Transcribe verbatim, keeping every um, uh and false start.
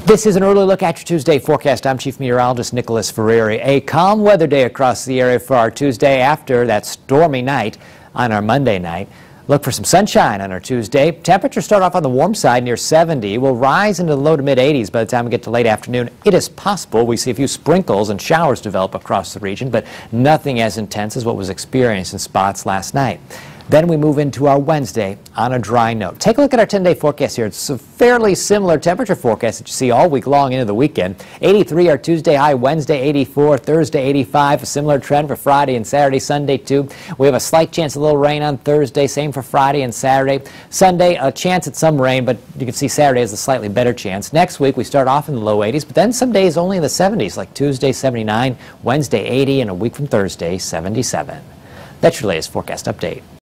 This is an early look at your Tuesday forecast. I'm Chief Meteorologist Nicholas Ferreri. A calm weather day across the area for our Tuesday after that stormy night on our Monday night. Look for some sunshine on our Tuesday. Temperatures start off on the warm side near seventy. Will rise into the low to mid eighties by the time we get to late afternoon. It is possible we see a few sprinkles and showers develop across the region, but nothing as intense as what was experienced in spots last night. Then we move into our Wednesday on a dry note. Take a look at our ten-day forecast here. It's a fairly similar temperature forecast that you see all week long into the weekend. eighty-three our Tuesday high, Wednesday eighty-four, Thursday eighty-five. A similar trend for Friday and Saturday, Sunday too. We have a slight chance of a little rain on Thursday, same for Friday and Saturday. Sunday, a chance at some rain, but you can see Saturday has a slightly better chance. Next week, we start off in the low eighties, but then some days only in the seventies, like Tuesday seventy-nine, Wednesday eighty, and a week from Thursday seventy-seven. That's your latest forecast update.